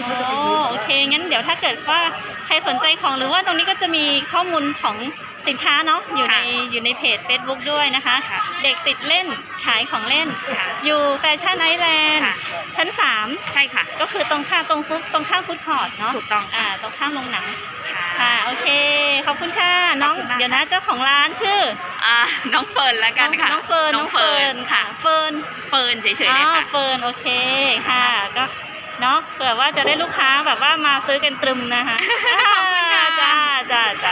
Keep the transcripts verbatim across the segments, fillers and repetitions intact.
อ๋อโอเคงั้นเดี๋ยวถ้าเกิดว่าใครสนใจของหรือว่าตรงนี้ก็จะมีข้อมูลของสินค้าเนาะอยู่ในอยู่ในเพจ Facebook ด้วยนะคะ เด็กติดเล่นขายของเล่นอยู่แฟชั่นไอแลนด์ชั้นสามใช่ค่ะก็คือตรงข้ามตรงฟุตตรงข้ามฟุตคอร์ทเนาะถูกต้องอ่าตรงข้ามโรงหนังค่ะโอเคขอบคุณค่ะน้องเดี๋ยวนะเจ้าของร้านชื่ออ่าน้องเฟิร์นละกันค่ะน้องเฟิร์นน้องเฟิร์นค่ะเฟิร์นเฟิร์นเฉยๆเลยค่ะเฟิร์นโอเคค่ะก็เนาะเผื่อว่าจะได้ลูกค้าแบบว่ามาซื้อกันตรึมนะคะขอบคุณค่ะจ้าจ้าจ้า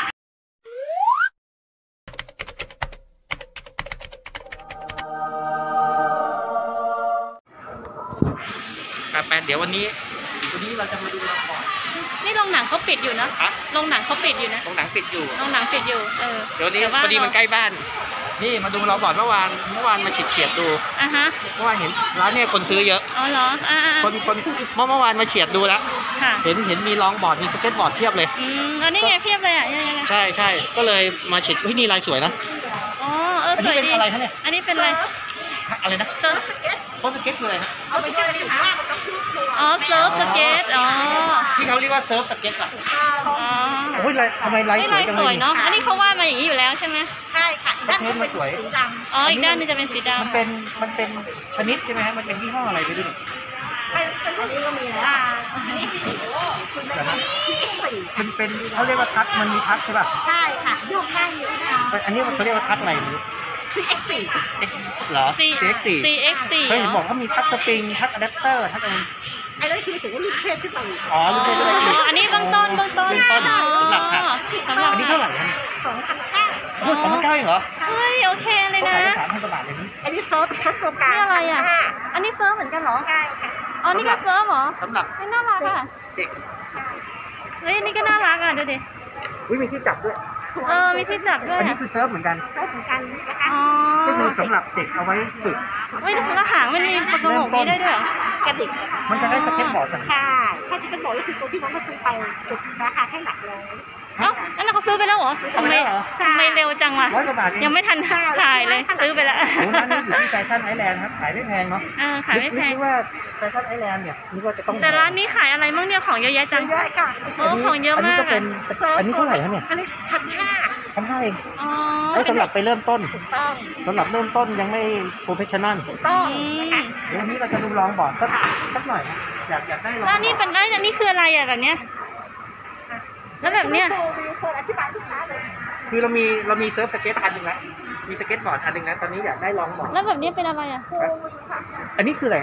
แปดเดี๋ยววันนี้วันนี้เราจะมาดูละครนี่โรงหนังเขาปิดอยู่นะโรงหนังเขาปิดอยู่นะโรงหนังปิดอยู่โรงหนังปิดอยู่เออเดี๋ยวนี้พอดีมันใกล้บ้านนี่มาดูเราบอดเมื่อวานเมื่อวานมาเฉียดเฉียดดูอ่ะฮะเมื่อวานเห็นร้านเนี่ยคนซื้อเยอะอ๋อเหรออ่าคนคนเมื่อเมื่อวานมาเฉียดดูแล้วเห็นเห็นมีลองบอร์ดมีสเก็ตบอร์ดเทียบเลยอืมอันนี้ไงเทียบเลยอ่ะใช่ใช่ก็เลยมาเฉียดเฮ้ยนี่ลายสวยนะอ๋อเออสวยดีอะไรคะเนี่ยอันนี้เป็นอะไรอะไรนะเซิร์ฟสเก็ตเขาสเก็ตคืออะไรฮะเอาไปด้วยนะคะอ๋อเซิร์ฟสเก็ตอ๋อที่เขาเรียกว่าเซิร์ฟสเก็ตอ่ะอ๋อโอ้ยลายทำไมลายสวยจังเลยเนาะอันนี้เขาวาดมาอย่างนี้อยู่แล้วใช่ไหมใช่ค่ะด้านนี้มันสวยสีดำอ๋ออีกด้านนึงจะเป็นสีดำมันเป็นมันเป็นชนิดใช่ไหมฮะมันเป็นยี่ห้ออะไรไปดูเป็นอันนี้ก็มีนะนี่คุณได้มันเป็นเขาเรียกว่าทัชมันมีทัชใช่ป่ะใช่ค่ะโยกได้เยอะนะอันนี้เขาเรียกว่าทัชอะไรไม่รู้ซี เอ็กซ์ โฟร์เหรอซี เอ็กซ์ โฟร์ ซี เอ็กซ์ โฟร์เคยเห็นบอกว่ามีทัชสปริงทัชอะแดปเตอร์ทัชอะไรไอ้นั่นคือถือว่าลูกเทพขึ้นไปอ๋อลูกเทพขึ้นไปอ๋ออันนี้เบื้องต้นเบื้องต้นเบื้องต้นสำหรับค่ะอันนี้เท่าไหร่คะสองพันเก้าโอ้สองพันเก้าเองเหรอเฮ้ยโอเคเลยนะสามพันกว่าบาทเลยนี่อันนี้เซิร์ฟชั้นตัวกลางนี่อะไรอ่ะอันนี้เซิร์ฟเหมือนกันเหรอใช่ค่ะอ๋อนี่ก็เซิร์ฟเหรอสำหรับไม่น่ารักอ่ะเด็กเฮ้ยนี่ก็น่ารักอ่ะดูดิอุ้ยมีที่จับด้วยเออมีที่จับด้วยอันนี้คือเซิร์ฟเหมือนกันเซิร์ฟเหมือนกันนะคะก็คือสำหรับเด็กเอาไว้ฝึกเฮ้ยแล้วหางมันมีกระโหลกนี้ได้ด้วยเหรอกระดิกมันจะได้สเก็ตบอร์ดกันใช่แค่สเก็ตบอร์ดก็คือตัวที่น้องมาซื้อไปจุดราคาแค่หลักร้อยเอ้านั่นเขาซื้อไปแล้วเหรอทำไมทำไมเร็วจังวะร้อยกว่าบาทยังไม่ทันถ่ายเลยซื้อไปแล้วโอ้ร้านนี้อยู่ที่แฟชั่นไอแลนด์ครับขายไม่แพงเนาะเออขายไม่แพงคิดว่าแฟชั่นไอแลนด์เนี่ยนี่ว่าจะต้องแต่ร้านนี้ขายอะไรมั่งเนี่ยของเยอะแยะจังเยอะค่ะโอ้ของเยอะมากอันนี้ก็เป็นอันนี้เท่าไหร่คะเนี่ยอันนี้พันห้าพันห้าเองอ๋อแล้วสำหรับไปเริ่มต้นถูกต้องสำหรับเริ่มต้นยังไม่โปรเฟชชั่นอลถูกต้องเดี๋ยววันนี้เราจะดูลองบอร์ดสักสักหน่อยนะอยากอยากได้ลองแล้วนี่เป็นอะไรนี่คืออะไรอ่ะแบบเนี้ยแล้วแบบเนี้ยอธิบายลูกค้าเลยคือเรามีเรามีเซิร์ฟสเก็ตอันหนึ่งแล้วมีสเก็ตบอร์ดอันหนึ่งแล้วตอนนี้อยากได้ลองบอร์ดแล้วแบบนี้เป็นอะไรอ่ะอันนี้คืออะไร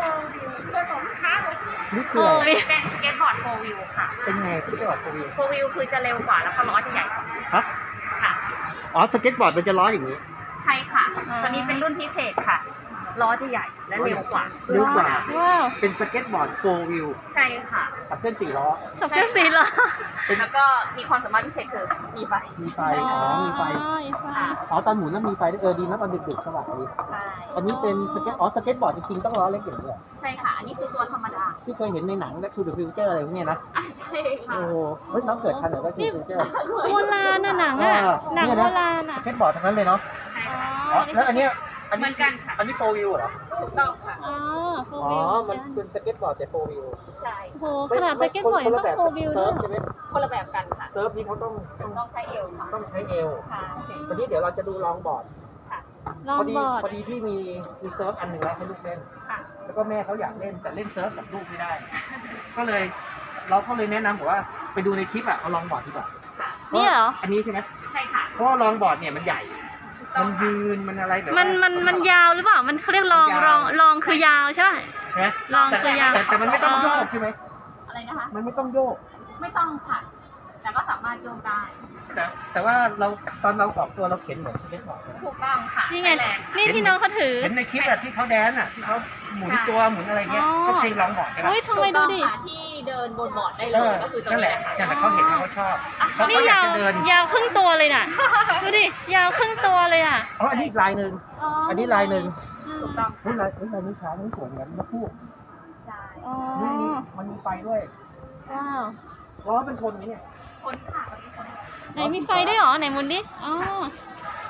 นี่คืออะไรเป็นสเก็ตบอร์ดโฟร์วิวค่ะเป็นไงสเก็ตบอร์ดโฟร์วิวโฟร์วิวคือจะเร็วกว่าแล้วก็ล้อจะใหญ่กว่าฮะค่ะอ๋อสเก็ตบอร์ดมันจะล้ออย่างนี้ใช่ค่ะตัวนี้เป็นรุ่นพิเศษค่ะล้อจะใหญ่และเร็วกว่าเร็วกว่าว้าวเป็นสเก็ตบอร์ดโฟร์วิวใช่ค่ะขับเคลื่อนสี่ล้อขับเคลื่อนสี่ล้อแล้วก็มีความสามารถพิเศษคือมีไฟมีไฟอ๋อมีไฟอ๋อตอนหมุนแล้วมีไฟเออดีนะตอนดึกๆสว่างดีใช่อันนี้เป็นสเก็ตอ๋อสเก็ตบอร์ดจริงๆต้องล้อเล็กอย่างนี้ใช่ค่ะอันนี้คือตัวธรรมดาที่เคยเห็นในหนัง Back to the Future อะไรพวกนี้นะใช่ค่ะโอ้โหเฮ้ยน้องเกิดทันเหรอ Back to the Future โบราณน่ะหนังอ่ะหนังโบราณอ่ะสเก็ตบอร์ดทั้งนั้นเลยเนาะใช่ค่ะอ๋อแล้วอันเนี้ยเหมือนกันค่ะอันนี้โฟร์วิวเหรอถูกต้องค่ะอ๋อโฟร์อ๋อวิวมันเป็นสเก็ตบอร์ดแต่โฟร์วิวใช่โหขนาดสเก็ตบอร์ดต้องโฟร์วิวด้วยใช่ไหมคนละแบบกันค่ะเซิร์ฟนี้เขาต้องต้องใช้เอวค่ะต้องใช้เอวใช่ตอนนี้เดี๋ยวเราจะดูลองบอร์ดค่ะลองบอร์ดพอดีพี่มีมีเซิร์ฟอันหนึ่งแล้วให้ลูกเล่นค่ะแล้วก็แม่เขาอยากเล่นแต่เล่นเซิร์ฟกับลูกไม่ได้ก็เลยเราก็เลยแนะนำบอกว่าไปดูในคลิปอะเอาลองบอร์ดดีกว่านี่เหรออันนี้ใช่ไหมใช่ค่ะเพราะลองบอร์ดเนี่ยมันใหญ่มันยืนมันอะไรแบบมันมันมันยาวหรือเปล่ามันเขาเรียกลองลองลองคือยาวใช่ไหมลองคือยาวแต่มันไม่ต้องโยกใช่ไหมอะไรนะคะมันไม่ต้องโยกไม่ต้องค่ะแต่ก็สามารถโยกได้แต่แต่ว่าเราตอนเราออกตัวเราเข็นเหมือนสเก็ตบอร์ดถูกต้องค่ะนี่ไงนี่ที่น้องเขาถือเห็นในคลิปอะที่เขาแดนอะที่เขาหมุนตัวหมุนอะไรเงี้ยก็เพลงลองบอร์ดใช่ไหมโอ้ยทำไมดูดิที่เดินบนบอร์ดได้เลยก็คือตรงนี้แหละแต่เขาเห็นเขาชอบนี่ยาวยาวครึ่งตัวเลยน่ะดูดิยาวครึ่งตัวเลยอ่ะอ๋ออันนี้ลายหนึ่งอันนี้ลายหนึ่งถูกต้องนี่ลายนี่ลายนี้ช้านี่สวยเหมือนนกฮูกใช่นี่มันมีไฟด้วยว้าวล้อเป็นคนนี้เนี่ยคนค่ะตอนนี้คนไหนมีไฟด้วยหรอไหนมุนดิอ๋อร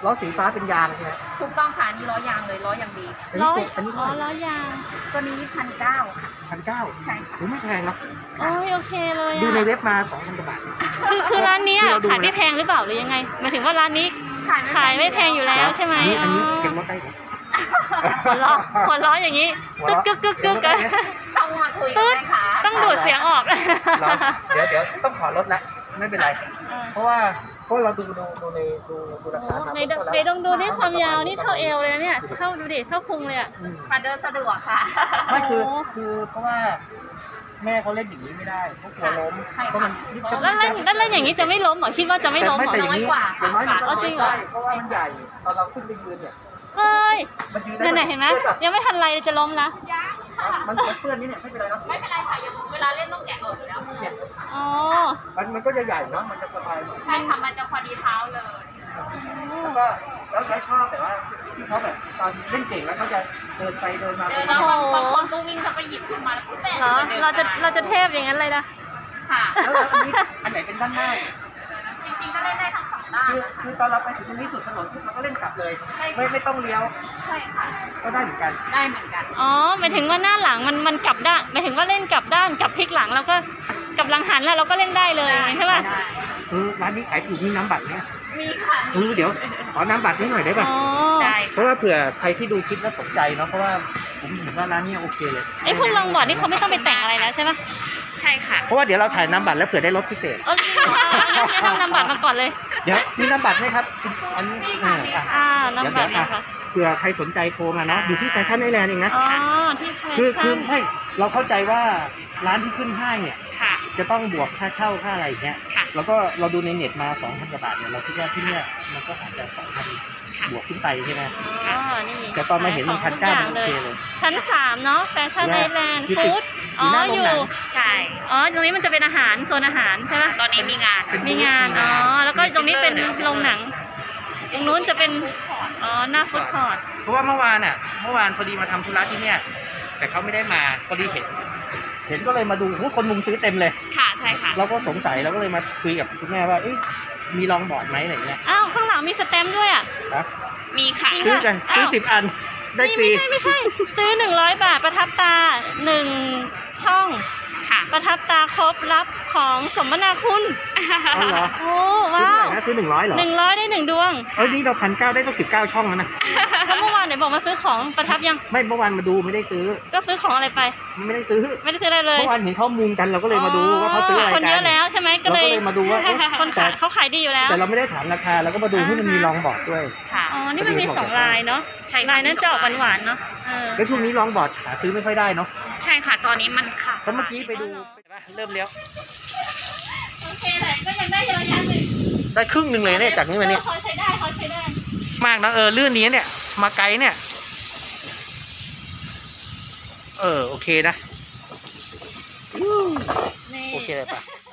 ล้อสีฟ้าเป็นยางใช่ไหมถูกต้องค่ะอันนี่ล้อยางเลยล้ออย่างดีอันล้นี้อตัวอันนี้อ๋อเท่าไหร่ล้อยางตัวนี้พันเก้าค่ะพันเก้าใช่ค่ะหรือไม่แพงเนาะโอ้ยโอเคเลยอะดูในเว็บมาสองพันกว่าบาทคือคือร้านเนี้ยที่เราดูขายไม่แพงหรือเปล่าหรือยังไงหมายถึงว่าร้านนี้ขายขายไม่แพงอยู่แล้วใช่ไหมอันนี้อันนี้อ๋อเก็บรถได้ไหมหัวล้อหัวล้ออย่างนี้หัวกึกเราะกึกกึกกึกเดี๋ยวอะต้องมาคุยกันไหมคะต้องดูดเสียงออกเราเดี๋ยวเดี๋ยวต้องขอลดละไม่เป็นไร เพราะว่าเพราะเราดูดูดูในดูดูราคาในดในดงดูนี่ความยาวนี่เท่าเอวเลยนะเนี่ยเท่าดูดิเท่าพุงเลยอ่ะอืมมาเดินสะดวกค่ะไม่คือโอ้คือเพราะว่าแม่เขาเล่นอย่างนี้ไม่ได้เขากลัวล้มใช่ค่ะเพราะมันแล้วเล่นแล้วเล่นอย่างนี้จะไม่ล้มเหรอคิดว่าจะไม่ล้มเหรอแต่อย่างนี้น้อยกว่าอย่างน้อยมันก็อ๋อจริงเหรอได้เพราะว่ามันใหญ่ตอนเราขึ้นไปยืนเนี่ยเฮ้ยมันยืนได้นั่นไหนเห็นไหมยังไม่ทันไรจะล้มละยังค่ะมันมันเปื้อนนี่เนี่ยไม่เป็นไรเนาะไม่เป็นไรค่ะยังเวลาเล่นต้องแกะออกอยู่แล้วเนี่ยอ๋อมันมันก็จะใหญ่เนาะมันจะสบายหน่อยใช่ค่ะมันจะพอดีเท้าเลยแล้วก็แล้วเขาชอบแต่ว่าที่เขาแบบตอนเล่นเก่งแล้วเขาจะเดินไปเดินมาเดินแล้วบางบางคนก็วิ่งเขาก็หยิบขึ้นมาแล้วก็แบะเหรอเราจะเราจะเทพอย่างนั้นเลยนะค่ะแล้วแล้วอันนี้อันไหนเป็นด้านหน้าจริงๆก็เล่นได้ทั้งสองด้านคือนะคะคือตอนเราไปถึงตรงนี้สุดถนนเราก็เล่นกลับเลย ไม่ไม่ต้องเลี้ยวใช่ค่ะก็ได้เหมือนกันได้เหมือนกันอ๋อหมายถึงว่าหน้าหลังมันมันกลับด้านหมายถึงว่าเล่นกลับด้านกลับพลิกหลังแล้วก็กลับหลังหันแล้วเราก็เล่นได้เลยใช่ป่ะได้เออร้านนี้ขายถูกมีน้ำบัตรเนี่ยมีค่ะเออเดี๋ยวขอน้ำบัตรนี้หน่อยได้ป่ะอ๋อได้เพราะว่าเผื่อใครที่ดูคลิปแล้วสนใจเนาะเพราะว่าผมเห็นว่าร้านนี้โอเคเลยไอ้พวกลองบอร์ดนี่เขาไม่ต้องไปแต่งอะไรแล้วใช่ป่ะใช่ค่ะเพราะว่าเดี๋ยวเราถ่ายน้ำบัตรแล้วเผื่อได้ลดพิเศษเออจริงเหรองั้นงั้นเอานำบัตรมาก่อนเลยเดี๋ยวมีน้ำบัตรไหมครับอันนี้เอออ่ะอ่านำบัตรเดี๋ยวนะคะเผื่อใครสนใจโทรมาเนาะอยู่ที่แฟชั่นไอแลนด์เองนะอ๋อที่แฟคือคืชั่อน ไม่เราเข้าใจว่าร้านที่ขึ้นห้างเนี่ยค่ะจะต้องบวกค่าเช่าค่าอะไรอย่างเงี้ยค่ะแล้วก็เราดูในเน็ตมาสองพันกว่าบาทเนี่ยเราคิดว่าที่เนี่ยมันก็อาจจะสองพันบวกขึ้นไปใช่ไหมอ๋อนี่แต่ตอนมาเห็นมันพันเก้าขมัอน งโอทุกเคอย่างเลยชั้นสามเนาะแฟชั่นไอแลนด์อยู่ฟู้ดอยู่อ๋อหน้าอโรงยู่หนังใช่อ๋อตรงนี้มันจะเป็นอาหารโซนอาหารใช่ป่ะตอนนี้มีงานมีงานอ๋อแล้วก็ตรงนี้เป็นโรงหนังตรงนู้นจะเป็นอ๋อหน้าฟู้ดคอร์ทเพราะว่าเมื่อวานอ่ะ เมื่อวานพอดีมาทำธุระที่เนี่ย แต่เขาไม่ได้มาพอดีเห็น เห็นก็เลยมาดูโอ้โหคนมุงซื้อเต็มเลยค่ะใช่ค่ะเราก็สงสัยเราก็เลยมาคุยกับคุณแม่ว่าเอ๊ะมีลองบอร์ดไหมอะไรเงี้ยอ้าวข้างหลังมีสแตมป์ด้วยอ่ะนะมีค่ะจริงซื้อกันซื้ออ้าวสิบอันได้ฟรีไม่ใช่ไม่ใช่ ซื้อหนึ่งร้อยบาทประทับตาหนึ่งช่องค่ะประทับตาครบรับของสมนาคุณเอาเหรอโอ้ซื้อว้าเท่าไหวร่นะซื้อหนึ่งร้อยเหรอหนึ่งร้อยได้หนึ่งดวงเอ้ยนี่เราพันเก้าได้ต้องสิบเก้าช่องแล้วนะแล้วเมื่อวานไหนบอกมาซื้อของประทับยังไม่เมื่อวานมาดูไม่ได้ซื้อก็ซื้อของอะไรไปไม่ได้ซื้อไม่ได้ซื้ออะไรเลยเมื่อวานเห็นเขามุงกันเราก็เลยมาดูว่าเขาซื้ออะไรคนกัเยอะแล้วใช่ไหมก็เราเลยก็เลยมาดูว่าเอ๊ะคนขายเขาขายดีอยู่แล้วแต่เราไม่ได้ถามราคาเราก็มาดูที่มันมีลองบอร์ดด้วยค่ะอ๋อ นี่มันมีสองลายเนาะใช่ค่ะลายนั้นจะออกหวานๆเนาะเออแล้วช่วงนี้ลองบอร์ดหาซื้อไม่ค่อยได้เนาะใช่ค่ะ ตอนนี้มันค่ะแล้วเมื่อกี้ไปดูเริ่มเลี้ยวโอเคเลยก็ยังได้เยอะแยะเลยได้ครึ่งหนึ่งเลยเนี่ยจากนี้มาเนี่ยเขาใช้ได้เขาใช้ได้มากนะเออลื่นนี้เนี่ย มาไกลเนี่ย เออโอเคนะนี่โอเคเลยปะ